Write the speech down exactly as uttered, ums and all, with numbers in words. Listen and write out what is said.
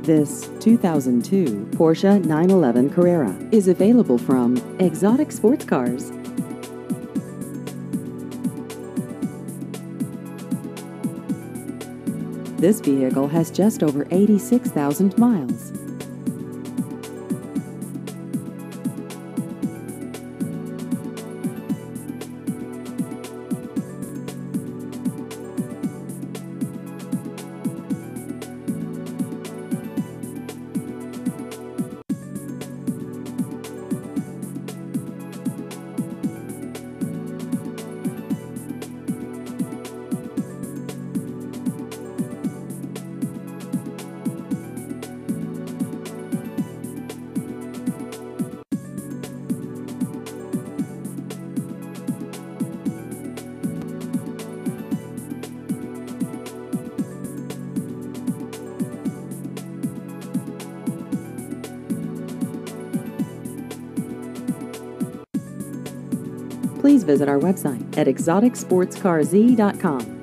This two thousand two Porsche nine eleven Carrera is available from Exotic Sports Cars. This vehicle has just over eighty-six thousand miles. Please visit our website at exotic sports car z dot com.